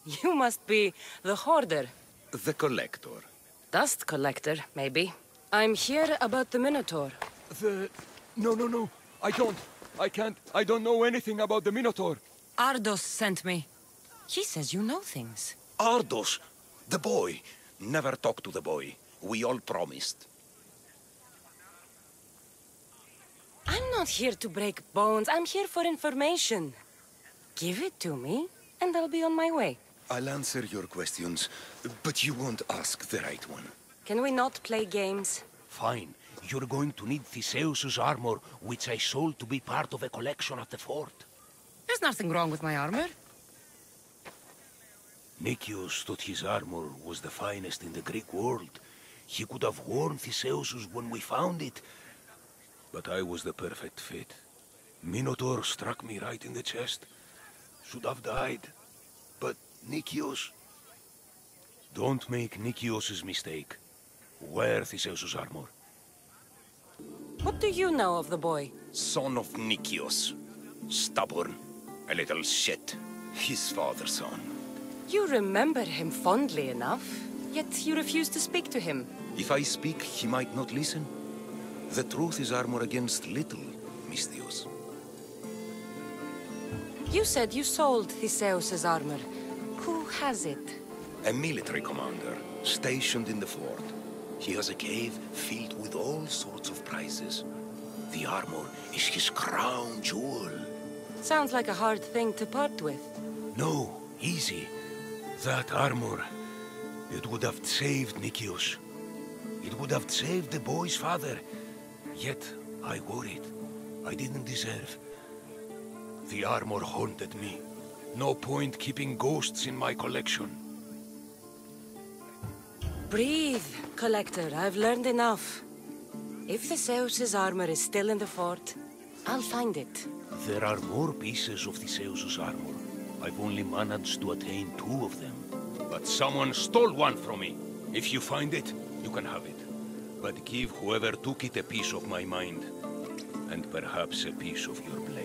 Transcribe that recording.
You must be the hoarder. The collector. Dust collector, maybe. I'm here about the Minotaur. No. I can't. I don't know anything about the Minotaur. Ardos sent me. He says you know things. Ardos, the boy. Never talk to the boy. We all promised. I'm not here to break bones. I'm here for information. Give it to me, and I'll be on my way. I'll answer your questions, but you won't ask the right one. Can we not play games? Fine. You're going to need Theseus's armor, which I sold to be part of a collection at the fort. There's nothing wrong with my armor. Nicias thought his armor was the finest in the Greek world. He could have worn Theseus's when we found it. But I was the perfect fit. Minotaur struck me right in the chest. Should have died. But Nicias... Don't make Nicias's mistake. Wear Theseus's armor. What do you know of the boy? Son of Nicias. Stubborn. A little shit. His father's son. You remember him fondly enough, yet you refuse to speak to him. If I speak, he might not listen. The truth is armor against little, Misthios. You said you sold Theseus's armor. Who has it? A military commander, stationed in the fort. He has a cave filled with all sorts of prizes. The armor is his crown jewel. Sounds like a hard thing to part with. No, easy. That armor, it would have saved Nicias. It would have saved the boy's father. Yet, I wore it. I didn't deserve. The armor haunted me. No point keeping ghosts in my collection. Breathe, Collector. I've learned enough. If Theseus's armor is still in the fort, I'll find it. There are more pieces of Theseus's armor. I've only managed to attain 2 of them. But someone stole one from me. If you find it, you can have it. But give whoever took it a piece of my mind. And perhaps a piece of your blade.